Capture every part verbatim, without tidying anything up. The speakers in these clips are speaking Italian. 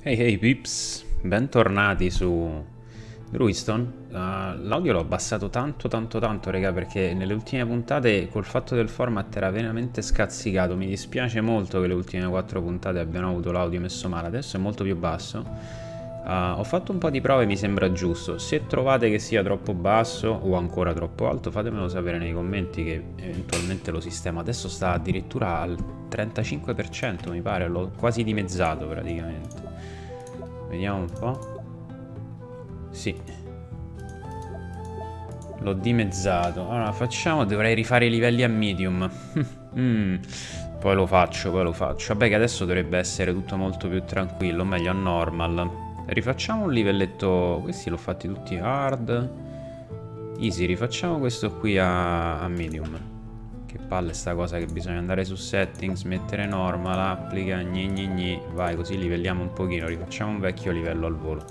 Hey hey pips, bentornati su Druidstone. Uh, l'audio l'ho abbassato tanto tanto tanto raga, perché nelle ultime puntate col fatto del format era veramente scazzicato. Mi dispiace molto che le ultime quattro puntate abbiano avuto l'audio messo male. Adesso è molto più basso. uh, Ho fatto un po' di prove, mi sembra giusto. Se trovate che sia troppo basso o ancora troppo alto, fatemelo sapere nei commenti che eventualmente lo sistema. Adesso sta addirittura al trentacinque per cento mi pare, l'ho quasi dimezzato praticamente. Vediamo un po'. Sì, l'ho dimezzato. Allora facciamo, dovrei rifare i livelli a medium. mm. Poi lo faccio, poi lo faccio. Vabbè che adesso dovrebbe essere tutto molto più tranquillo, meglio a normal. Rifacciamo un livelletto. Questi l'ho fatti tutti hard. Easy, rifacciamo questo qui a, a medium. Che palle sta cosa che bisogna andare su settings, mettere normal, applica, gni gni gni. Vai, così livelliamo un pochino, rifacciamo un vecchio livello al volo.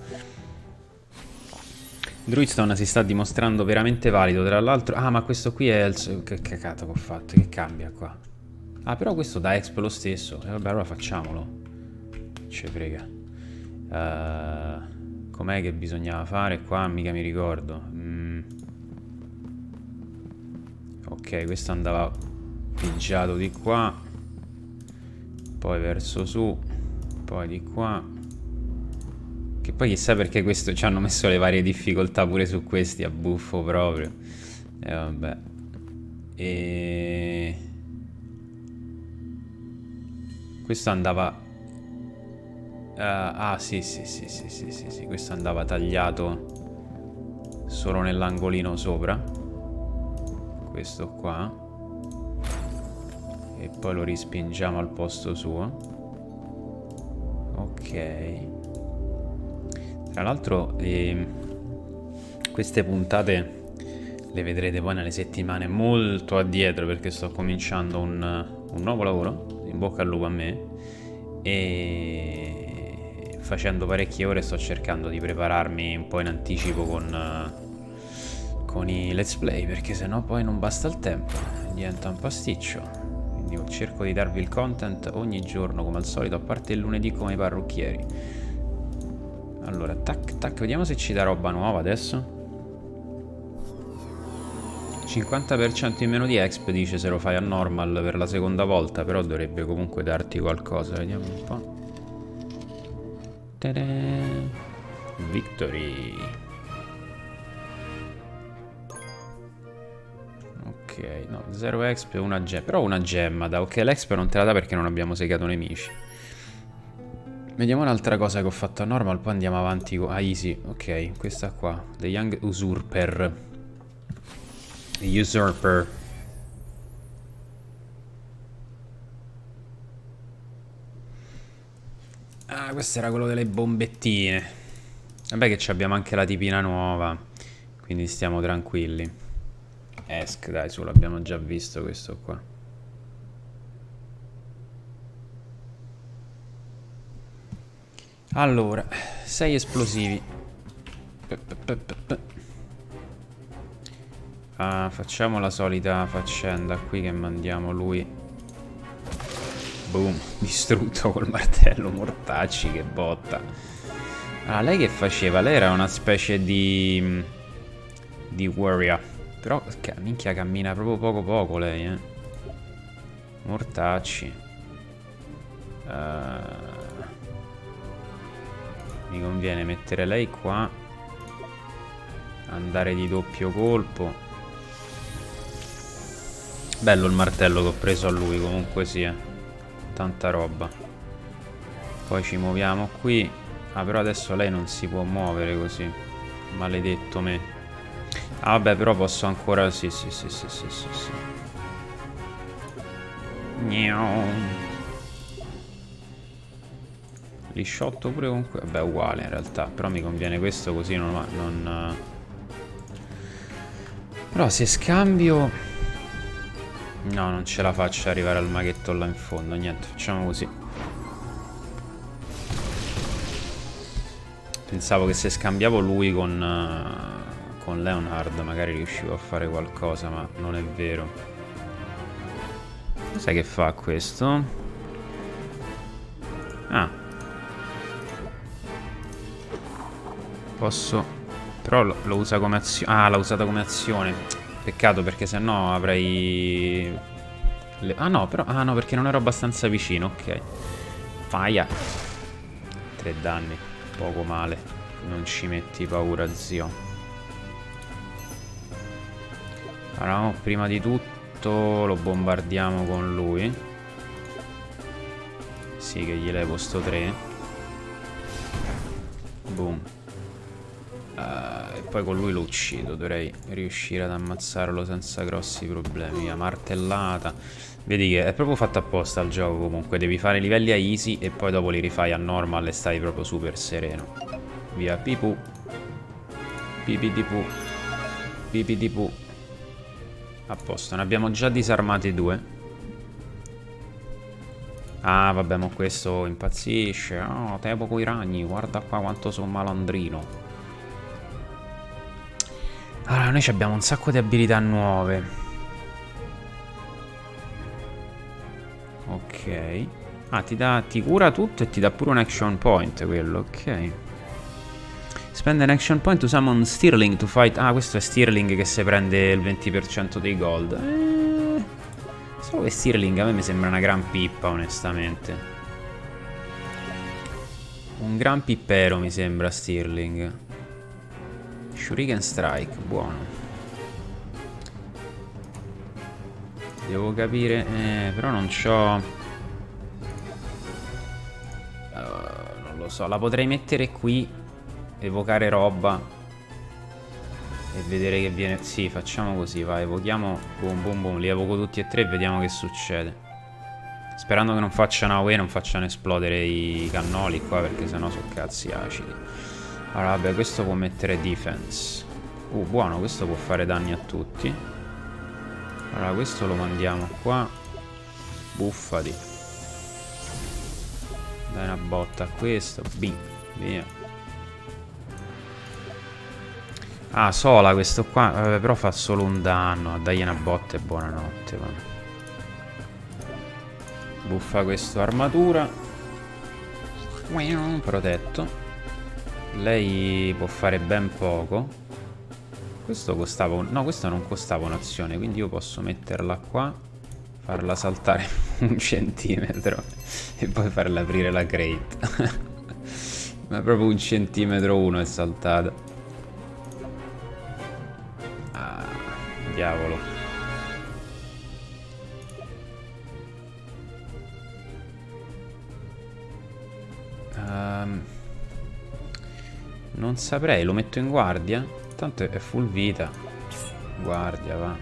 Druidstone si sta dimostrando veramente valido, tra l'altro. Ah, ma questo qui è il... Che cacata che ho fatto, che cambia qua? Ah, però questo dà exp lo stesso. E eh, vabbè, allora facciamolo. Ce frega. uh, Com'è che bisognava fare qua? Mica mi ricordo. mm. Ok, questo andava pigiato di qua, poi verso su, poi di qua. Che poi chissà perché questo ci hanno messo le varie difficoltà pure su questi, a buffo proprio. E vabbè. E questo andava uh, ah sì sì sì sì sì sì sì questo andava tagliato solo nell'angolino sopra, questo qua, e poi lo rispingiamo al posto suo. Ok. Tra l'altro eh, queste puntate le vedrete poi nelle settimane molto addietro, perché sto cominciando un, un nuovo lavoro. In bocca al lupo a me. E facendo parecchie ore sto cercando di prepararmi un po' in anticipo con con i let's play, perché sennò poi non basta il tempo, diventa un pasticcio. Quindi cerco di darvi il content ogni giorno come al solito, a parte il lunedì come i parrucchieri. Allora, tac tac, vediamo se ci dà roba nuova adesso. cinquanta per cento in meno di exp, dice, se lo fai a normal per la seconda volta, però dovrebbe comunque darti qualcosa. Vediamo un po'. Ta-da! Victory. Ok, no, zero exp e una gemma. Però una gemma da. Ok, l'exp non te la dà perché non abbiamo segato nemici. Vediamo un'altra cosa che ho fatto a normal, poi andiamo avanti a ah, easy. Ok, questa qua, The Young Usurper. Usurper. Ah, questo era quello delle bombettine. Vabbè che abbiamo anche la tipina nuova, quindi stiamo tranquilli. Esc, dai, su, l'abbiamo già visto questo qua. Allora, sei esplosivi. Ah, facciamo la solita faccenda qui, che mandiamo lui. Boom, distrutto col martello. Mortacci, che botta. Ah, lei che faceva? Lei era una specie di di warrior. Però, minchia, cammina proprio poco poco lei, eh. Mortacci. Uh, mi conviene mettere lei qua. Andare di doppio colpo. Bello il martello che ho preso a lui, comunque sia. Tanta roba. Poi ci muoviamo qui. Ah, però adesso lei non si può muovere così. Maledetto me. Ah, vabbè, però posso ancora. Sì, sì, sì, sì, sì, sì, sì. Lisciotto pure comunque. Vabbè, uguale in realtà. Però mi conviene questo, così non, non... Però se scambio... No, non ce la faccio arrivare al maghetto là in fondo. Niente, facciamo così. Pensavo che se scambiavo lui con... con Leonhard magari riuscivo a fare qualcosa, ma non è vero. Sai che fa questo? Ah, Posso... Però lo, lo usa come azione. Ah, l'ha usata come azione. Peccato, perché sennò avrei... Le... Ah no, però... Ah no, perché non ero abbastanza vicino, ok. Faia. Tre danni. Poco male. Non ci metti paura, zio. Allora, no, prima di tutto lo bombardiamo con lui. Sì, che gli levo sto tre. Boom. Uh, e poi con lui lo uccido. Dovrei riuscire ad ammazzarlo senza grossi problemi. Via, martellata. Vedi che è proprio fatto apposta il gioco comunque. Devi fare livelli a easy e poi dopo li rifai a normal e stai proprio super sereno. Via, pipu. Pipidipu. Pipidipu. A posto, ne abbiamo già disarmati due. Ah, vabbè, ma questo impazzisce. Oh, tepo coi ragni. Guarda qua quanto sono malandrino. Allora, noi abbiamo un sacco di abilità nuove. Ok. Ah, ti dà, ti cura tutto e ti dà pure un action point quello, ok. Spend an action point to summon Stirling to fight. Ah, questo è Stirling che si prende il venti per cento dei gold. Eh, solo che Stirling a me mi sembra una gran pippa, onestamente. Un gran pippero mi sembra Stirling. Shuriken Strike, buono. Devo capire... Eh, però non c'ho... Uh, non lo so, la potrei mettere qui. Evocare roba e vedere che viene. Sì, facciamo così, va, evochiamo. Boom boom boom, li evoco tutti e tre e vediamo che succede. Sperando che non facciano away, non facciano esplodere i cannoli qua, perché sennò sono cazzi acidi. Allora vabbè, questo può mettere defense. Uh, buono, questo può fare danni a tutti. Allora questo lo mandiamo qua. Buffati. Dai una botta a questo. Bim, via. Ah, sola questo qua. Vabbè, però fa solo un danno. Dagli una botta e buonanotte. Va. Buffa questo armatura. Protetto. Lei può fare ben poco. Questo costava un... No, questo non costava un'azione. Quindi io posso metterla qua, farla saltare un centimetro e poi farla aprire la crate. Ma proprio un centimetro uno è saltata. Diavolo. um, Non saprei, lo metto in guardia. Tanto è full vita. Guardia, va.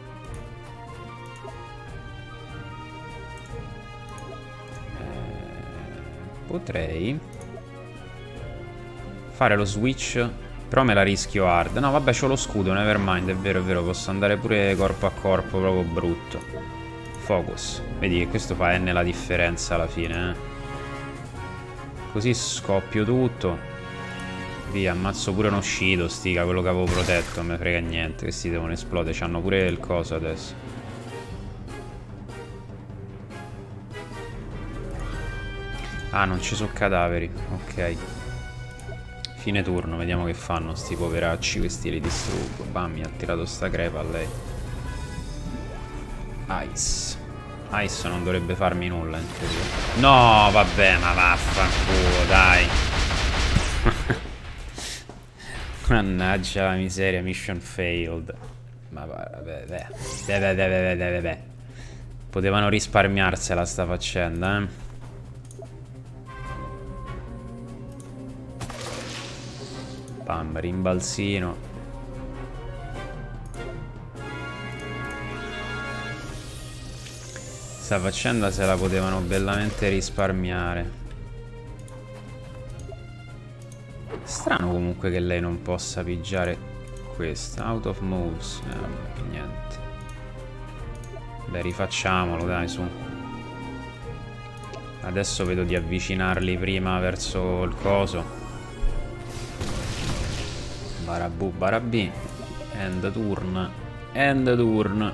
eh, Potrei fare lo switch. Però me la rischio hard. No, vabbè, c'ho lo scudo, nevermind. È vero, è vero, posso andare pure corpo a corpo, proprio brutto. Focus. Vedi che questo fa N la differenza alla fine, eh. Così scoppio tutto. Via, ammazzo pure uno Shido, stica, quello che avevo protetto. Non me frega niente, questi devono esplodere. C'hanno pure il coso adesso. Ah, non ci sono cadaveri. Ok. Fine turno, vediamo che fanno sti poveracci, questi li distruggo. Bam, mi ha tirato sta crepa a lei. Ice. Ice non dovrebbe farmi nulla in teoria. No, vabbè, ma vaffanculo, dai. Mannaggia la miseria, mission failed. Ma vabbè, vabbè, vabbè, vabbè, vabbè. Potevano risparmiarsela sta faccenda, eh. Bam, rimbalzino. Sta faccenda se la potevano bellamente risparmiare. Strano comunque che lei non possa pigiare questa. Out of moves. Eh, vabbè, niente. Beh, rifacciamolo, dai, su. Adesso vedo di avvicinarli prima verso il coso. Barabu, barabi. End turn. End turn.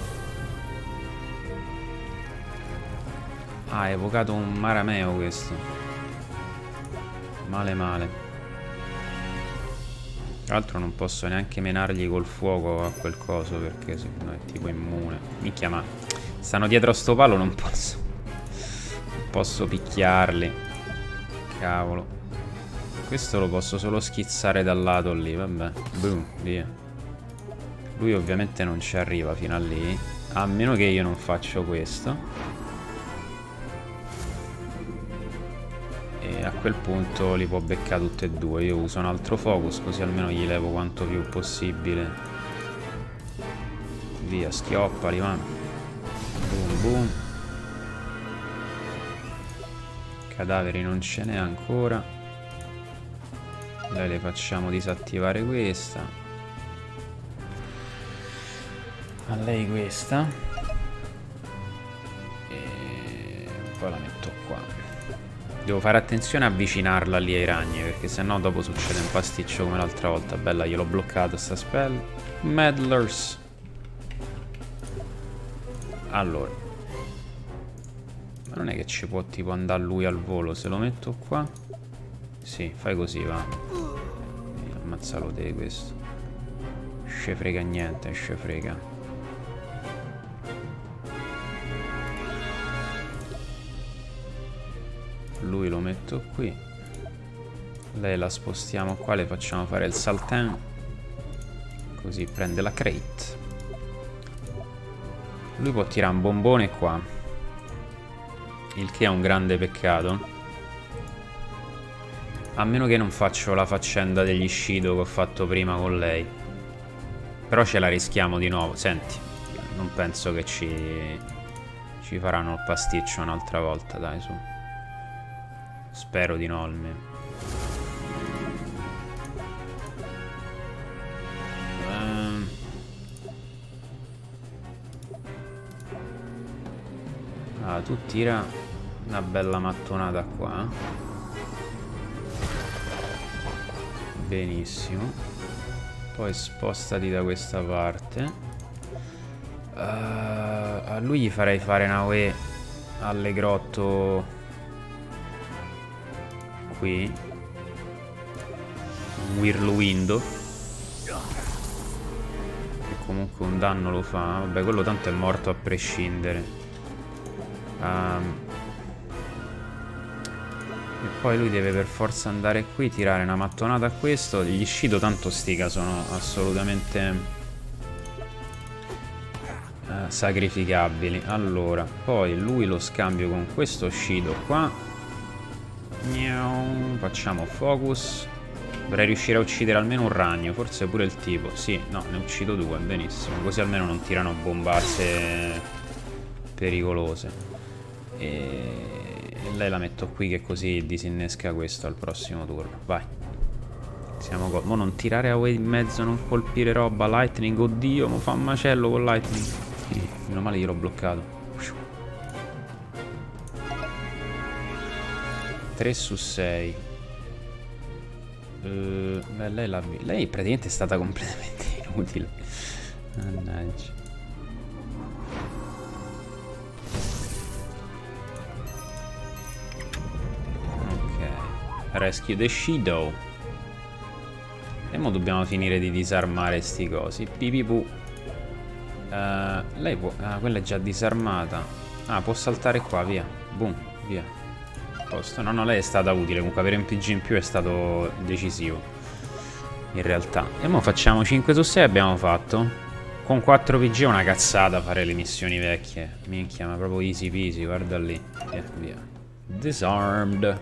Ah, ha evocato un marameo questo. Male male. Tra l'altro non posso neanche menargli col fuoco a quel coso, perché se no è tipo immune. Minchia, ma stanno dietro a sto palo, non posso. Non posso picchiarli. Cavolo. Questo lo posso solo schizzare dal lato lì, vabbè. Boom, via. Lui ovviamente non ci arriva fino a lì, a meno che io non faccio questo. E a quel punto li può beccare tutti e due. Io uso un altro focus, così almeno gli levo quanto più possibile. Via, schioppali, va. Boom, boom. Cadaveri non ce n'è ancora. Dai, le facciamo disattivare questa. A lei questa. E poi la metto qua. Devo fare attenzione a avvicinarla lì ai ragni, perché sennò dopo succede un pasticcio come l'altra volta. Bella, gliel'ho bloccato sta spell. Meddlers. Allora, ma non è che ci può tipo andare lui al volo. Se lo metto qua, sì, fai così, va. Ammazzalo te questo. Sce frega niente, sce frega. Lui lo metto qui. Lei la spostiamo qua, le facciamo fare il saltin. Così prende la crate. Lui può tirare un bombone qua, il che è un grande peccato. A meno che non faccio la faccenda degli Shido che ho fatto prima con lei. Però ce la rischiamo di nuovo. Senti, non penso che ci, ci faranno il pasticcio un'altra volta, dai, su. Spero di no almeno. Um. Ah, tu tira una bella mattonata qua. Benissimo. Poi spostati da questa parte. Uh, a lui gli farei fare una UE allegrotto qui. Un whirlwind, che comunque un danno lo fa. Vabbè, quello tanto è morto a prescindere. um, E poi lui deve per forza andare qui, tirare una mattonata a questo. Gli Shido tanto stica sono assolutamente uh, sacrificabili. Allora, poi lui lo scambio con questo Shido qua. Facciamo focus. Dovrei riuscire a uccidere almeno un ragno, forse pure il tipo. Sì, no, ne uccido due, benissimo. Così almeno non tirano bombazze pericolose. E... e lei la metto qui, che così disinnesca questo al prossimo turno. Vai. Siamo go. Mo non tirare away in mezzo, non colpire roba. Lightning, oddio, mo fa un macello con lightning. Sì, meno male gliel'ho bloccato. tre su sei. uh, Beh, lei l'ha vista. Lei praticamente è stata completamente inutile. Mannaggia. Ok. Rescue the Shido. E mo dobbiamo finire di disarmare sti cosi. Pipipu. uh, Lei può... Ah, quella è già disarmata. Ah, può saltare qua, via. Boom, via. No, no, lei è stata utile. Comunque avere un P G in più è stato decisivo, in realtà. E mo facciamo cinque su sei. Abbiamo fatto. Con quattro P G è una cazzata fare le missioni vecchie. Minchia, ma proprio easy peasy. Guarda lì. Via, via. Disarmed.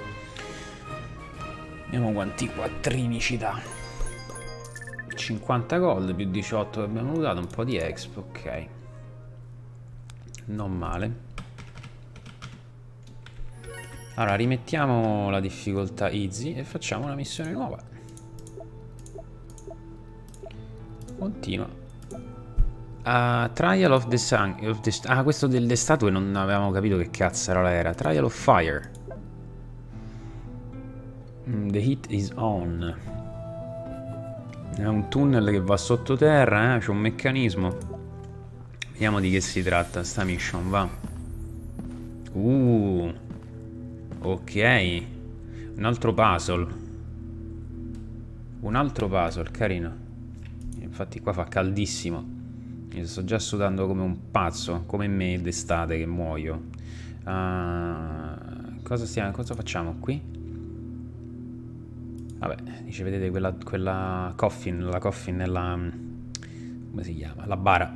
Vediamo quanti quattrini ci dà. cinquanta gold più diciotto che abbiamo lootato. Un po' di exp, ok. Non male. Allora, rimettiamo la difficoltà easy e facciamo una missione nuova. Continua. uh, Trial of the Sun of the, Ah, questo delle statue non avevamo capito che cazzaro era. Trial of Fire. mm, The heat is on. È un tunnel che va sottoterra, eh? C'è un meccanismo. Vediamo di che si tratta sta mission, va. Uh Ok, un altro puzzle. Un altro puzzle, carino. Infatti qua fa caldissimo. Io sto già sudando come un pazzo, come me d'estate che muoio. Uh, cosa, stiamo, cosa facciamo qui? Vabbè, dice, vedete quella, quella coffin, la coffin è la... come si chiama? La bara.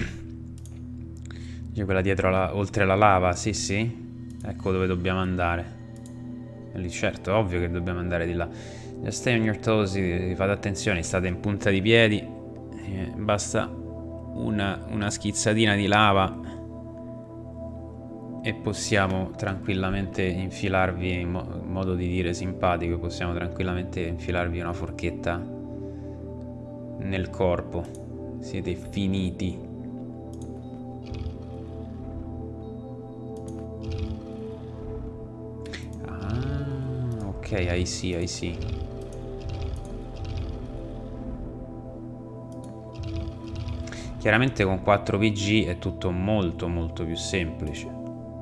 Dice quella dietro, la, oltre la lava, sì sì. Ecco dove dobbiamo andare. E lì certo, ovvio che dobbiamo andare di là. Just stay on your toes, fate attenzione, state in punta di piedi. Eh, basta una, una schizzatina di lava e possiamo tranquillamente infilarvi, in mo modo di dire simpatico, possiamo tranquillamente infilarvi una forchetta nel corpo. Siete finiti. Ah, ok, I see, I see. Chiaramente con quattro P G è tutto molto molto più semplice.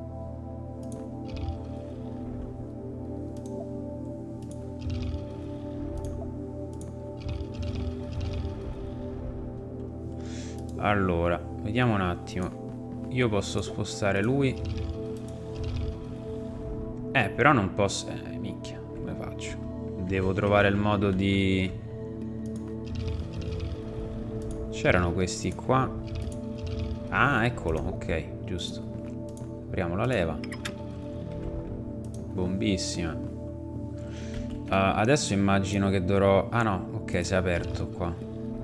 Allora, vediamo un attimo. Io posso spostare lui. Eh, però non posso... Eh, minchia, come faccio? Devo trovare il modo di... C'erano questi qua. Ah, eccolo, ok, giusto. Apriamo la leva. Bombissima. uh, Adesso immagino che dovrò... Ah no, ok, si è aperto qua.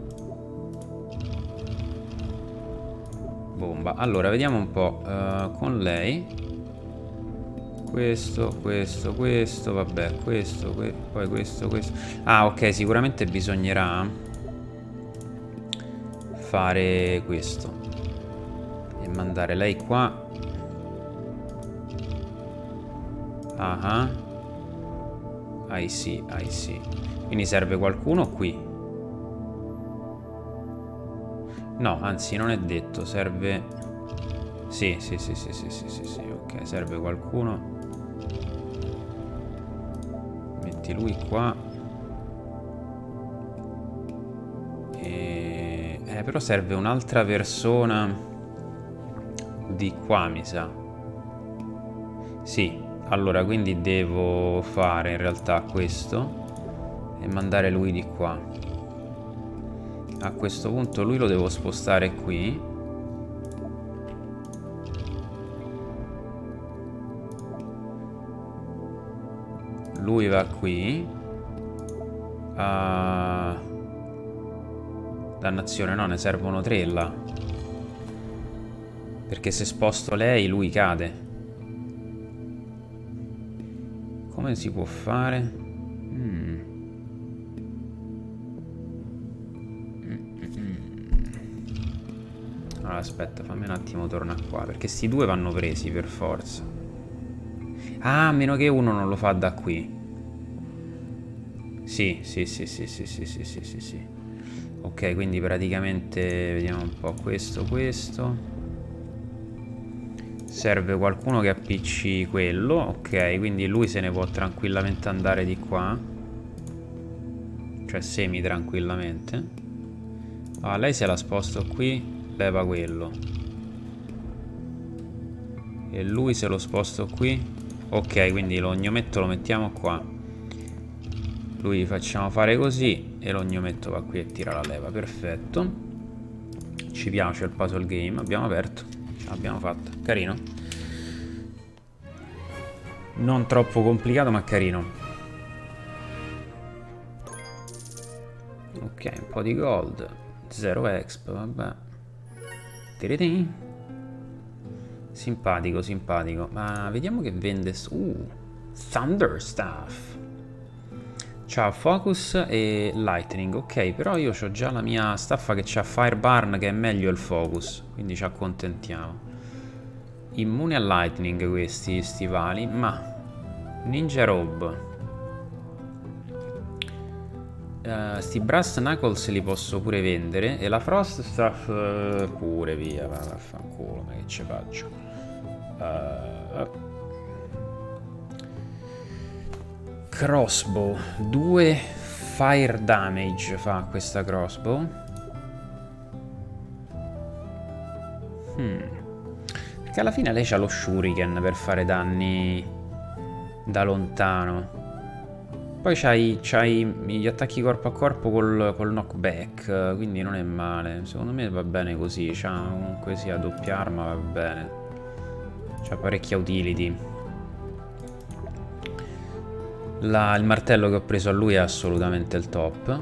Bomba. Allora, vediamo un po'. uh, Con lei questo, questo, questo, vabbè, questo, que poi questo, questo. Ah, ok, sicuramente bisognerà fare questo e mandare lei qua. Ah, I see, I see. Quindi serve qualcuno qui. No, anzi, non è detto, serve... Sì, sì, sì, sì, sì, sì, sì, sì, ok, serve qualcuno. Metti lui qua. E... Eh, però serve un'altra persona di qua, mi sa. Sì, allora, quindi devo fare in realtà questo e mandare lui di qua. A questo punto lui lo devo spostare qui. Lui va qui. uh... Dannazione, no, ne servono tre là. Perché se sposto lei lui cade. Come si può fare? Hmm. Allora, aspetta, fammi un attimo tornare qua, perché sti due vanno presi per forza. Ah, a meno che uno non lo fa da qui. Sì, sì, sì, sì, sì, sì, sì, sì, sì, sì. Ok, quindi praticamente vediamo un po' questo, questo. Serve qualcuno che appicci quello. Ok, quindi lui se ne può tranquillamente andare di qua. Cioè semi tranquillamente. Ah, lei se la sposto qui. Leva quello. E lui se lo sposto qui. Ok, quindi l'ognometto lo mettiamo qua. Lui facciamo fare così e l'ognometto va qui e tira la leva. Perfetto. Ci piace il puzzle game. Abbiamo aperto. Ce l'abbiamo fatta. Carino. Non troppo complicato ma carino. Ok, un po' di gold. Zero exp, vabbè. Simpatico, simpatico. Ma vediamo che vende. Uh, Thunder Staff. C'ha Focus e Lightning. Ok, però io ho già la mia staffa che c'ha Fire Burn, che è meglio il Focus. Quindi ci accontentiamo. Immune a Lightning questi stivali. Ma Ninja Robe. Uh, sti Brass Knuckles li posso pure vendere. E la Frost Staff uh, pure via. Vaffanculo, ma che ci faccio? Uh, Crossbow. Due fire damage fa questa crossbow? Hmm. Perché alla fine lei c'ha lo shuriken per fare danni da lontano. Poi c'hai, c'hai gli attacchi corpo a corpo col, col knockback, quindi non è male. Secondo me va bene così, c'ha comunque sia doppia arma, va bene. C'ha parecchia utility. La, il martello che ho preso a lui è assolutamente il top.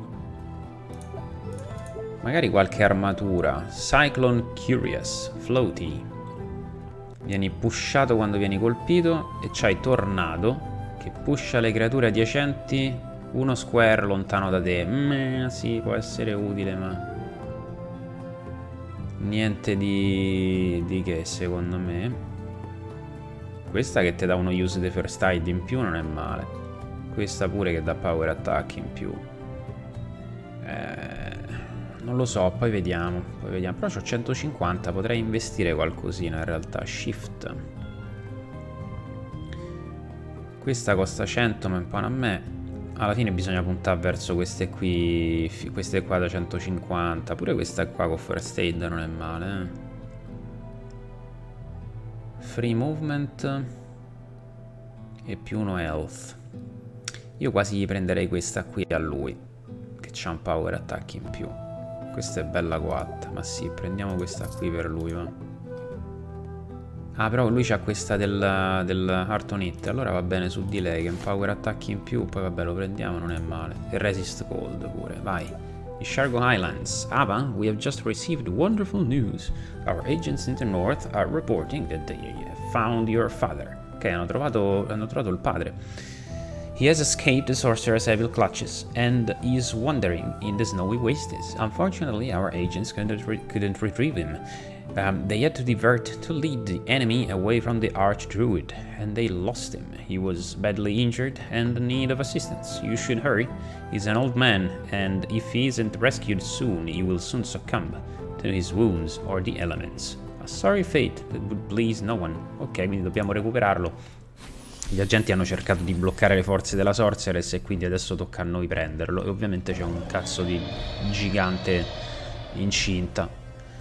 Magari qualche armatura. Cyclone Curious, floaty. Vieni pushato quando vieni colpito e c'hai tornado che pusha le creature adiacenti uno square lontano da te. Mm, sì, può essere utile, ma niente di... di che, secondo me. Questa che ti dà uno use the first aid in più non è male. Questa pure che dà power attack in più. Eh, non lo so, poi vediamo, poi vediamo. Però c'ho centocinquanta, potrei investire qualcosina in realtà. Shift. Questa costa cento, ma impone a me. Alla fine bisogna puntare verso queste qui. Queste qua da centocinquanta. Pure questa qua con first aid non è male, eh. Free movement e più uno health. Io quasi gli prenderei questa qui a lui, che c'ha un power attack in più. Questa è bella quattro. Ma sì, prendiamo questa qui per lui, va. Ah, però lui c'ha questa del, del Heart on It. Allora va bene su di lei, che è un power attack in più. Poi vabbè, lo prendiamo, non è male. E resist cold pure, vai. Shargo Highlands. Ava, we have just received wonderful news. Our agents in the north are reporting that they have found your father. Ok, hanno trovato, hanno trovato il padre. He has escaped the sorcerer's evil clutches and is wandering in the snowy wastes. Unfortunately, our agents couldn't, re couldn't retrieve him. Um, they had to divert to lead the enemy away from the archdruid, and they lost him. He was badly injured and in need of assistance. You should hurry. He's an old man, and if he isn't rescued soon, he will soon succumb to his wounds or the elements. A sorry fate that would please no one. Ok, quindi dobbiamo recuperarlo. Gli agenti hanno cercato di bloccare le forze della Sorceress e quindi adesso tocca a noi prenderlo. E ovviamente c'è un cazzo di gigante incinta.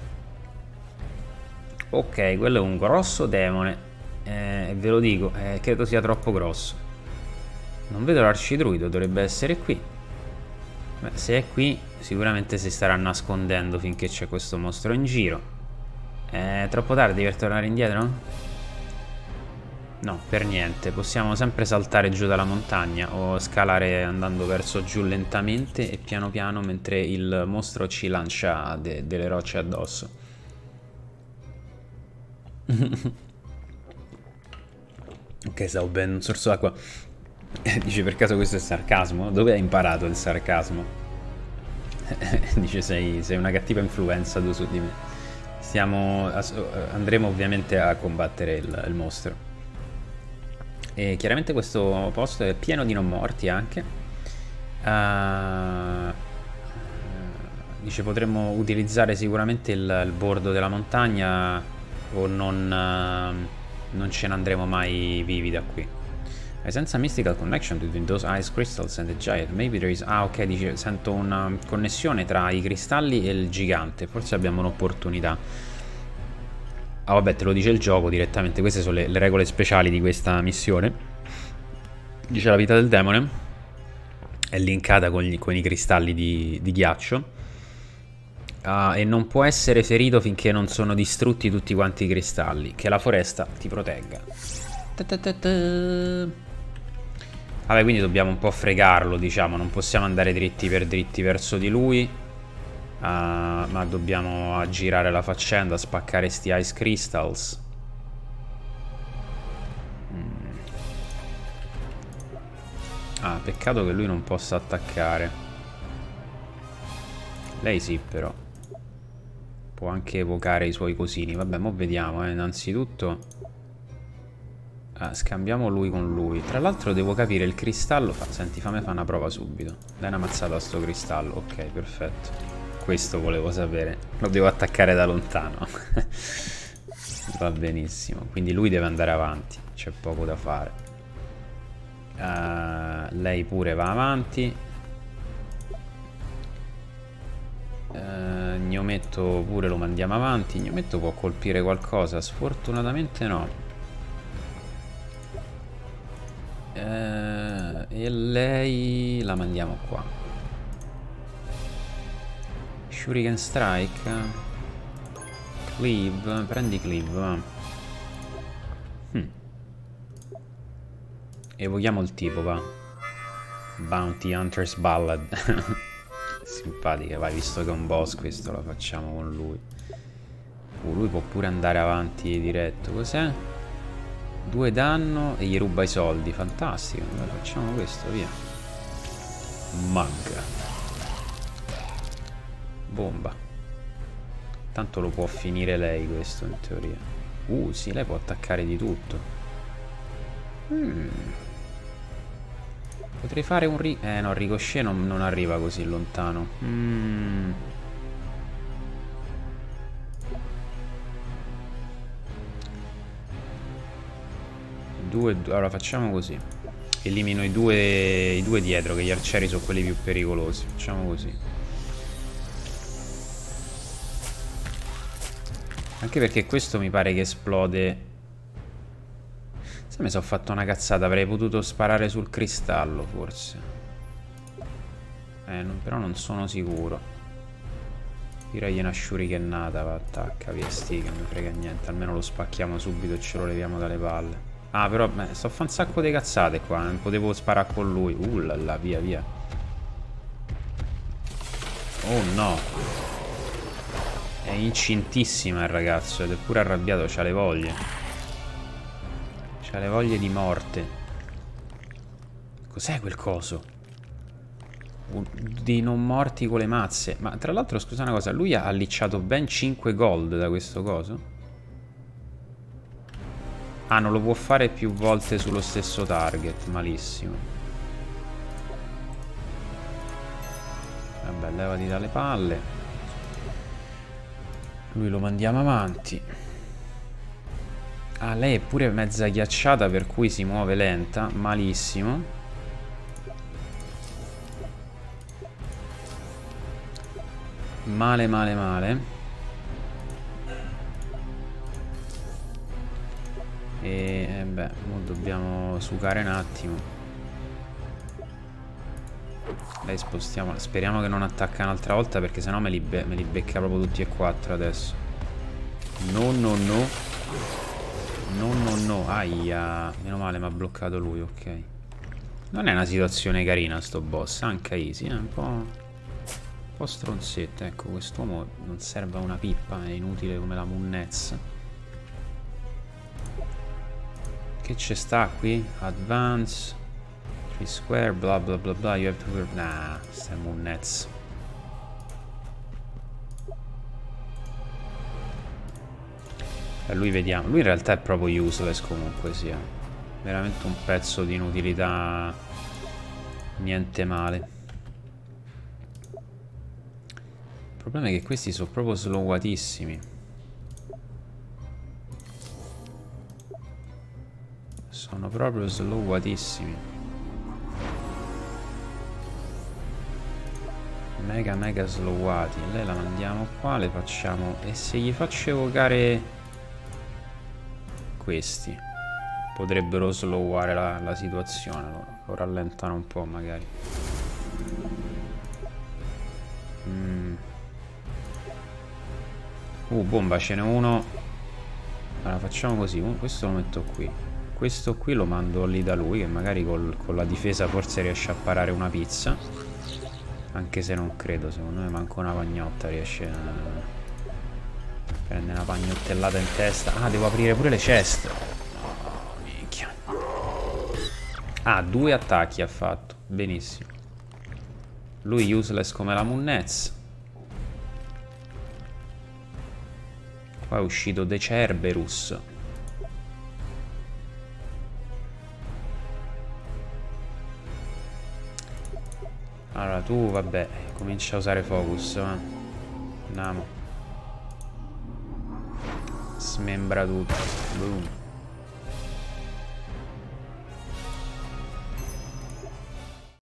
Ok, quello è un grosso demone. Eh, ve lo dico, eh, credo sia troppo grosso. Non vedo l'arcidruido, dovrebbe essere qui. Beh, se è qui, sicuramente si starà nascondendo finché c'è questo mostro in giro. È troppo tardi per tornare indietro? No, per niente. Possiamo sempre saltare giù dalla montagna o scalare andando verso giù lentamente e piano piano mentre il mostro ci lancia de delle rocce addosso. Ok, stavo bevendo un sorso d'acqua. Dice, per caso questo è sarcasmo? Dove hai imparato il sarcasmo? Dice, sei, sei una cattiva influenza tu su di me. Stiamo, andremo ovviamente a combattere il, il mostro. E chiaramente questo posto è pieno di non morti anche. uh, Dice, potremmo utilizzare sicuramente il, il bordo della montagna o non, uh, non ce ne andremo mai vivi da qui. I sense a mystical connection between those ice crystals and the giant. Maybe there is... Ah, ok, dice, sento una connessione tra i cristalli e il gigante. Forse abbiamo un'opportunità. Ah, vabbè, te lo dice il gioco direttamente. Queste sono le, le regole speciali di questa missione. Dice, la vita del demone è linkata con, gli, con i cristalli di, di ghiaccio. Uh, e non può essere ferito finché non sono distrutti tutti quanti i cristalli. Che la foresta ti protegga. Ta ta ta ta. Vabbè, quindi dobbiamo un po' fregarlo, diciamo. Non possiamo andare dritti per dritti verso di lui, uh, ma dobbiamo aggirare la faccenda, spaccare sti ice crystals. mm. Ah, peccato che lui non possa attaccare. Lei sì, però può anche evocare i suoi cosini. Vabbè, mo vediamo, eh. Innanzitutto ah, scambiamo lui con lui. Tra l'altro devo capire il cristallo fa... Senti, fammi fare una prova subito. Dai una mazzata a sto cristallo. Ok, perfetto. Questo volevo sapere. Lo devo attaccare da lontano. Va benissimo. Quindi lui deve andare avanti. C'è poco da fare. uh, Lei pure va avanti. Gnometto pure lo mandiamo avanti. Gnometto può colpire qualcosa, sfortunatamente no. Eh, e lei la mandiamo qua. Shuriken Strike. Cleave, prendi Cleave, va. Hm. Evochiamo il tipo, va. Bounty Hunter's Ballad. Simpatica, vai, visto che è un boss questo lo facciamo con lui. Uh, lui può pure andare avanti diretto. Cos'è? Due danno e gli ruba i soldi. Fantastico, allora facciamo questo, via. Mag. Bomba. Tanto lo può finire lei questo in teoria. Uh sì, lei può attaccare di tutto. Hmm. Potrei fare un ri... Eh no, il ricochet non, non arriva così lontano. Mm. Due... Allora facciamo così. Elimino i due, i due dietro, che gli arcieri sono quelli più pericolosi. Facciamo così. Anche perché questo mi pare che esplode... Se mi sono fatto una cazzata, avrei potuto sparare sul cristallo, forse. Eh, non, però non sono sicuro. Direi una shurikennata, va, attacca, via stiga, non mi frega niente. Almeno lo spacchiamo subito e ce lo leviamo dalle palle. Ah, però, beh, sto a fare un sacco di cazzate qua, non potevo sparare con lui. Uh, là, là, via, via. Oh, no. È incintissima il ragazzo, ed è pure arrabbiato, c'ha le voglie. C'ha le voglie di morte. Cos'è quel coso? Di non morti con le mazze. Ma tra l'altro, scusa una cosa, lui ha licciato ben cinque gold da questo coso? Ah, non lo può fare più volte sullo stesso target. Malissimo. Vabbè, levati dalle palle. Lui lo mandiamo avanti. Ah, lei è pure mezza ghiacciata, per cui si muove lenta. Malissimo. Male, male, male. E eh beh, mo dobbiamo sucare un attimo. Lei spostiamo. Speriamo che non attacca un'altra volta, perché sennò me li, be me li becca proprio tutti e quattro adesso. No, no, no. No, no, no, aia. Meno male mi ha bloccato lui, ok. Non è una situazione carina sto boss, anche easy, eh? Un po'... un po' stronzetto, ecco, quest'uomo non serve a una pippa, è inutile come la Munnez. Che c'è sta qui? Advance, three square, bla bla bla bla, you have to... Nah, sta Munnez. E lui vediamo, lui in realtà è proprio useless comunque sia. Veramente un pezzo di inutilità. Niente male. Il problema è che questi sono proprio slowatissimi. Sono proprio slowatissimi. Mega mega slowati. Lei la mandiamo qua, le facciamo... E se gli faccio evocare... questi potrebbero sloware la, la situazione, lo, lo rallentano un po' magari. mm. Uh, bomba, ce n'è uno. Allora facciamo così, questo lo metto qui, questo qui lo mando lì da lui, che magari col, con la difesa forse riesce a parare una pizza, anche se non credo. Secondo me manco una pagnotta riesce a... Prende una pagnottellata in testa. Ah, devo aprire pure le ceste. Oh, minchia. Ah, due attacchi ha fatto. Benissimo. Lui useless come la Munnez. Qua è uscito De Cerberus. Allora tu, vabbè, comincia a usare focus, eh. Andiamo. Smembra tutto. Boom.